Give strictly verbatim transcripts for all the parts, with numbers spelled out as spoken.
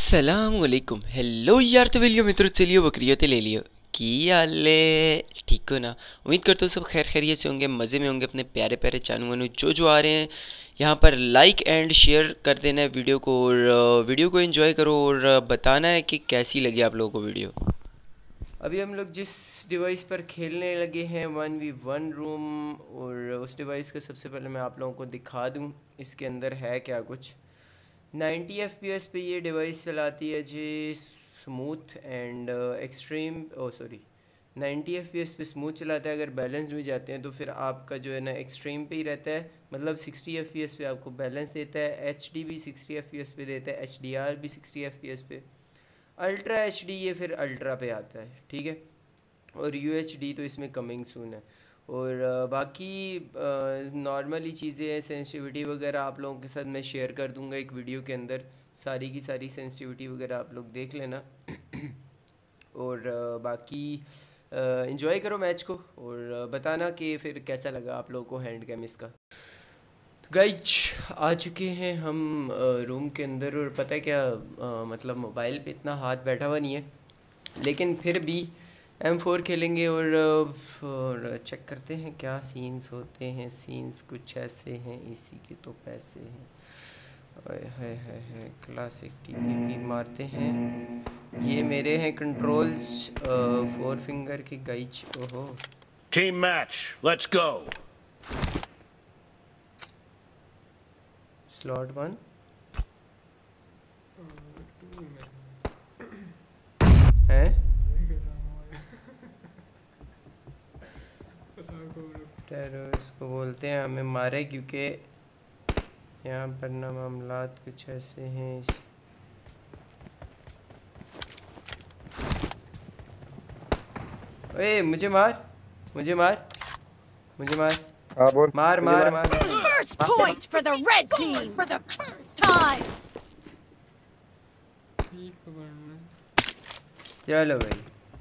अस्सलामुअलैकुम। हेलो यार, तो वेलियो मित्रों, चलियो बकरियों ले लियो की हाले, ठीक हो ना। उम्मीद करता हूँ सब खैर खैरियत से होंगे, मज़े में होंगे अपने प्यारे प्यारे चानू वानू जो जो आ रहे हैं यहाँ पर। लाइक एंड शेयर कर देना है वीडियो को, और वीडियो को एंजॉय करो और बताना है कि कैसी लगी आप लोगों को वीडियो। अभी हम लोग जिस डिवाइस पर खेलने लगे हैं वन वी वन रूम, और उस डिवाइस का सबसे पहले मैं आप लोगों को दिखा दूँ इसके अंदर है क्या कुछ। नाइंटी एफ पी एस पे ये डिवाइस चलाती है जी, smooth and extreme, oh sorry ninety F P S पे स्मूथ चलाता है। अगर बैलेंस भी जाते हैं तो फिर आपका जो है ना एक्सट्रीम पे ही रहता है, मतलब सिक्सटी एफ पी एस पे आपको बैलेंस देता है। एच डी भी सिक्सटी एफ पी एस पे देता है, एच डी आर भी सिक्सटी एफ पी एस पे, अल्ट्रा एच डी ये फिर अल्ट्रा पे आता है, ठीक है। और यू एच डी तो इसमें कमिंग सून है। और बाकी नॉर्मली चीज़ें सेंसिटिविटी वगैरह आप लोगों के साथ मैं शेयर कर दूंगा एक वीडियो के अंदर, सारी की सारी सेंसिटिविटी वगैरह आप लोग देख लेना। और बाकी एंजॉय करो मैच को और बताना कि फिर कैसा लगा आप लोगों को हैंड कैम इसका। तो गाइज आ चुके हैं हम रूम के अंदर, और पता है क्या, आ, मतलब मोबाइल पे इतना हाथ बैठा हुआ नहीं है, लेकिन फिर भी एम फोर खेलेंगे और, और चेक करते हैं क्या सीन्स होते हैं। सीन्स कुछ ऐसे हैं, इसी के तो पैसे हैं। है है है क्लासिक टीवी भी मारते हैं। ये मेरे हैं कंट्रोल्स फोर फिंगर के गाइज। ओहो, team match, let's go. Slot one है, टेररिस्ट को बोलते हैं, हमें मारे क्योंकि यहाँ पर ना मामलात कुछ ऐसे हैं। ओए मुझे मार, मुझे मार, मुझे मार, हाँ बोल। मार मार मार। First point for the red team for the first time. चलो भाई,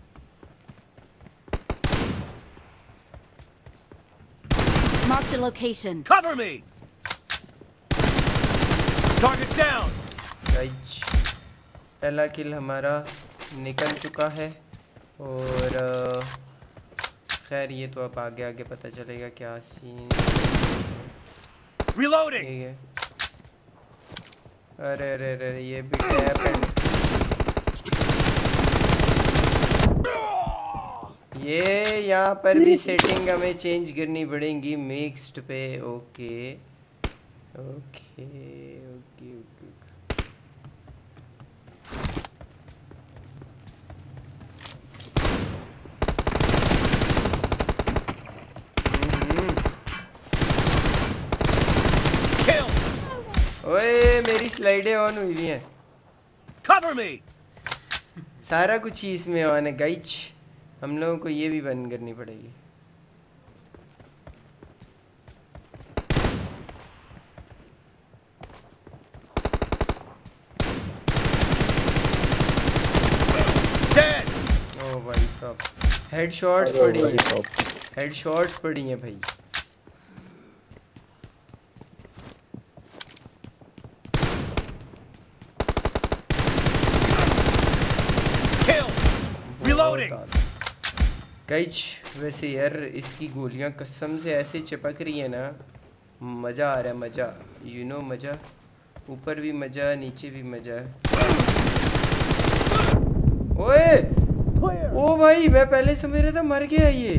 Marked a location. Cover me. Target down. Guys पहला किल हमारा निकल चुका है, और खैर ये तो अब आगे आगे पता चलेगा क्या सीन। Reloading. ठीक है, अरे अरे अरे ये भी टैप है। ये यहाँ पर भी सेटिंग हमें चेंज करनी पड़ेगी मिक्स्ड पे। ओके ओके ओके ओके ओए मेरी स्लाइडें ऑन हुई हुई हैं। Cover me. सारा कुछ ही इसमें ऑन है गाइज, हम लोगों को ये भी बंद करनी पड़ेगी। ओ भाई साहब, हेड शॉट्स पड़ी हैं, हेड शॉट्स पड़ी हैं भाई। गाइज वैसे यार इसकी गोलियां कसम से ऐसे चिपक रही है ना, मज़ा आ रहा है, मज़ा, यू नो मज़ा। ऊपर भी मज़ा, नीचे भी मज़ा है। ओए ओ भाई, मैं पहले समझ रहा था मर गया ये,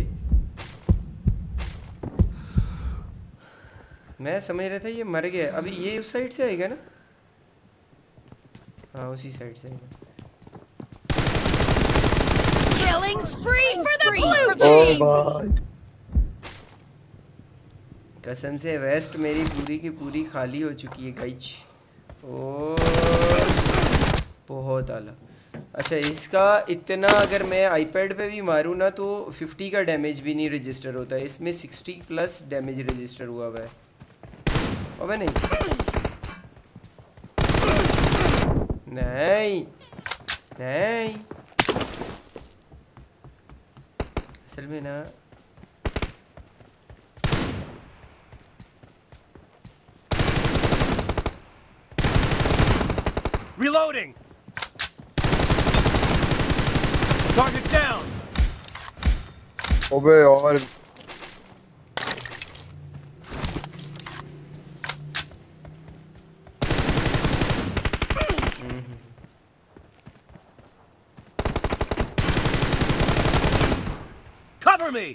मैं समझ रहा था ये मर गया। अभी ये उस साइड से आएगा ना, हाँ उसी साइड से आएगा। Killing spree for the blue team. कसम से वेस्ट मेरी पूरी की पूरी खाली हो चुकी है गाइज। ओ बहुत आला। अच्छा इसका इतना, अगर मैं आईपैड पे भी मारूँ ना तो फिफ्टी का डैमेज भी नहीं रजिस्टर होता है, इसमें सिक्सटी प्लस डैमेज रजिस्टर हुआ हुआ है। अबे नहीं नहीं नहीं, असल में ना Reloading. Target down. ओबे और Cover me.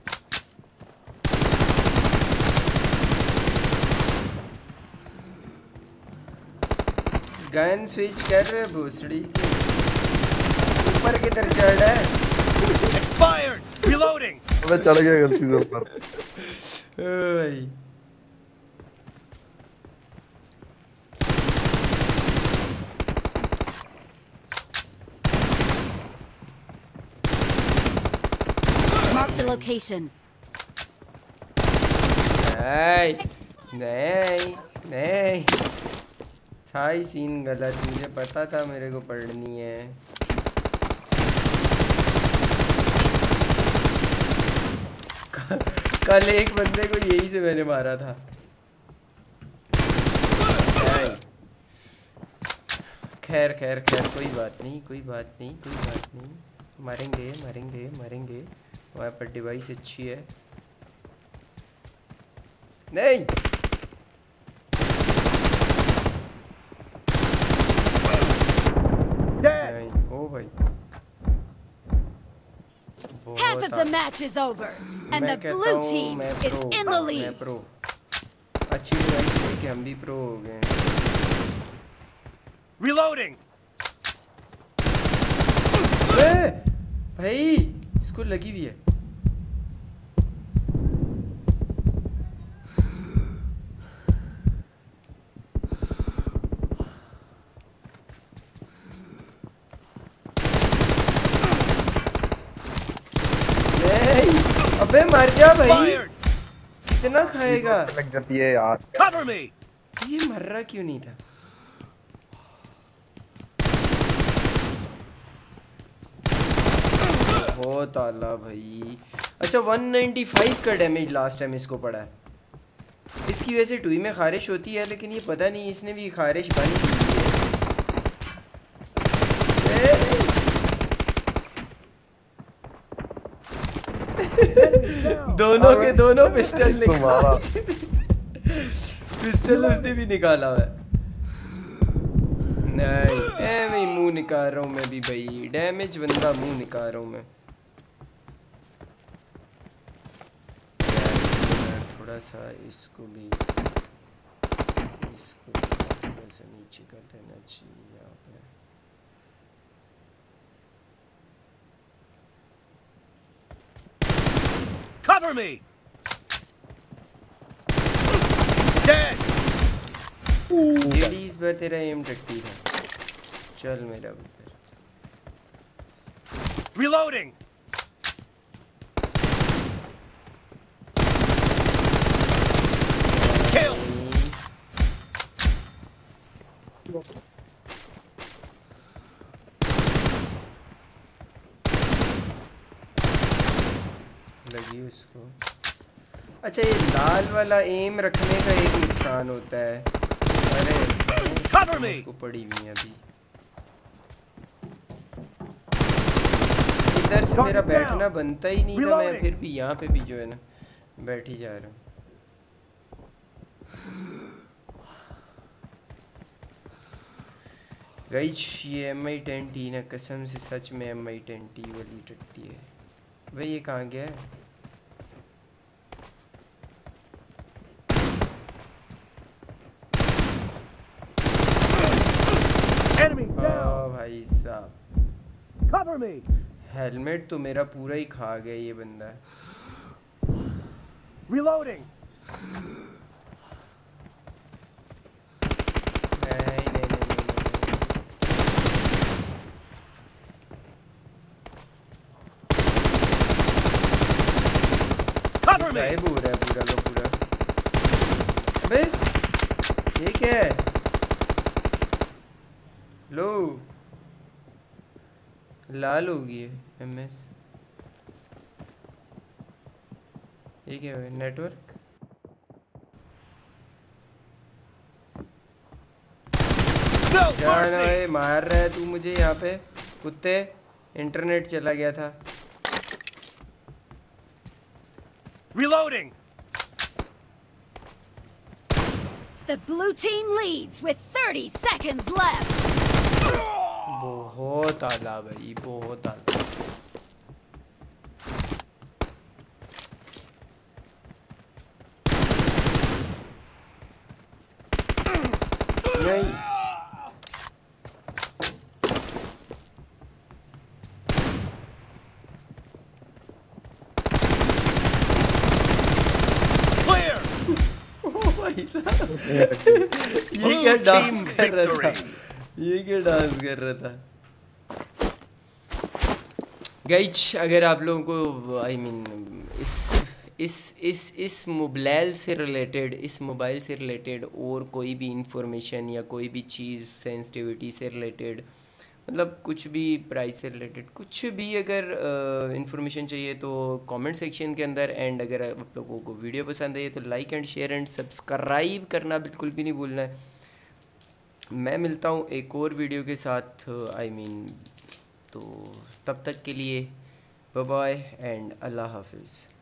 गन स्विच कर रहे भूसड़ी के ऊपर किधर चढ़ रहा है? Expired. Reloading. अबे चढ़ गया गलती से ऊपर। भाई Marked a location. नहीं नहीं नहीं था ही सीन गलत, मुझे पता था मेरे को पढ़नी है। कल एक बंदे को यही से मैंने मारा था। खैर खैर खैर कोई बात नहीं कोई बात नहीं कोई बात नहीं, मारेंगे मारेंगे मारेंगे। वहाँ पर डिवाइस अच्छी है। नहीं नहीं ओ भाई Half of the match is over, and the blue team is in the lead. Pro अच्छी डिवाइस लेके हम भी प्रो हो गए। Reloading. ए, भाई इसको लगी हुई है। अबे मर जा भाई, कितना खाएगा? लग जाती है यार। Cover me. ये मर रहा क्यों नहीं था? बहुत आला भाई। अच्छा एक सौ पचानवे का डैमेज लास्ट टाइम इसको पड़ा है। इसकी वजह से टुई में खारिश होती है, लेकिन ये पता नहीं इसने भी खारिश बंद की है। दोनों के दोनों पिस्टल निकाला। पिस्टल उसने भी निकाला है। नहीं ए भाई मुंह निकाल रहा हूँ मैं भी भाई, डैमेज बंदा मुंह निकाल रहा हूँ मैं। थोड़ा सा इसको भी इसको थोड़ा सा नीचे कर देना चाहिए यहाँ पे। Cover me. Dead. जेडी इस बार तेरा एम टट्टी है। चल मेरा उधर। Reloading. Kill. लगी उसको। अच्छा ये लाल वाला एम रखने का एक नुकसान होता है। अरे उसको पड़ी हुई है अभी। इधर से मेरा बैठना बनता ही नहीं था, मैं फिर भी यहाँ पे भी जो है ना बैठ ही जा रहा हूँ। गाइस ये एम आई टेन टी ना, कसम से सच में एम आई टेन टी वाली टट्टी है भाई। ये कहाँ गया है? ओ भाई साहब, Cover me. हेलमेट तो मेरा पूरा ही खा गया ये बंदा। Reloading. नहीं नहीं नहीं Cover me. गायब हो रहा है पूरा का पूरा। अबे ये क्या है? लो लाल हो गई है एमएस। ये क्या है? नेटवर्क No जाना mercy. है, मार रहा है तू मुझे यहाँ पे कुत्ते। इंटरनेट चला गया था। Reloading. The blue team leads with thirty seconds left. बहुत आला भाई, बहुत आला। नहीं भाई साहब ये क्या डांस कर रहा था, ये क्या डांस कर रहा था। गाइज अगर आप लोगों को आई I मीन mean, इस इस इस इस मोबाइल से रिलेटेड इस मोबाइल से रिलेटेड और कोई भी इंफॉर्मेशन या कोई भी चीज़ सेंसिटिविटी से रिलेटेड, मतलब कुछ भी प्राइस से रिलेटेड कुछ भी अगर इंफॉर्मेशन चाहिए तो कमेंट सेक्शन के अंदर। एंड अगर आप लोगों को वीडियो पसंद आई तो like and share and subscribe करना बिल्कुल भी नहीं भूलना है। मैं मिलता हूँ एक और वीडियो के साथ आई I मीन mean, तो तब तक के लिए बाय बाय एंड अल्लाह हाफिज़।